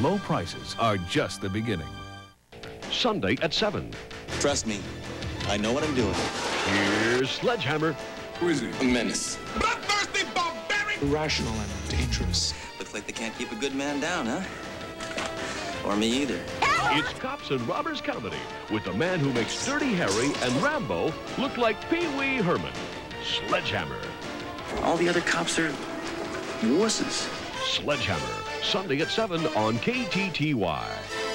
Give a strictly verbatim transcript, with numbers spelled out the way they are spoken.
low prices are just the beginning. Sunday at seven. Trust me, I know what I'm doing. Here's Sledge Hammer. Who is he? A menace. Bloodthirsty barbarian! Irrational and dangerous. Looks like they can't keep a good man down, huh? Or me either. It's Cops and Robbers Comedy with the man who makes Dirty Harry and Rambo look like Pee Wee Herman. Sledge Hammer. All the other cops are wusses. Sledge Hammer, Sunday at seven on K T T Y.